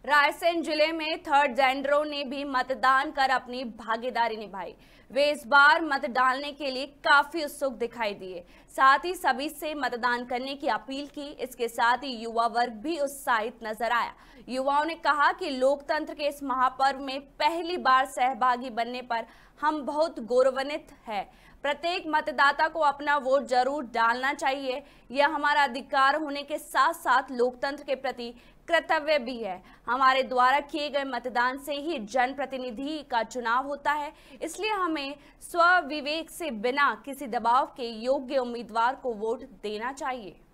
रायसेन जिले में थर्ड जेंडरों ने भी मतदान कर अपनी भागीदारी निभाई। वे इस बार मत डालने के लिए काफी उत्सुक दिखाई दिए। साथ ही सभी से मतदान करने की अपील की। इसके साथ ही युवा वर्ग भी उत्साहित नजर आया। युवाओं ने कहा कि लोकतंत्र के इस महापर्व में पहली बार सहभागी बनने पर हम बहुत गौरवान्वित हैं। प्रत्येक मतदाता को अपना वोट जरूर डालना चाहिए। यह हमारा अधिकार होने के साथ साथ लोकतंत्र के प्रति कर्तव्य भी है। हमारे द्वारा किए गए मतदान से ही जनप्रतिनिधि का चुनाव होता है, इसलिए हमें स्व विवेक से बिना किसी दबाव के योग्य उम्मीदवार को वोट देना चाहिए।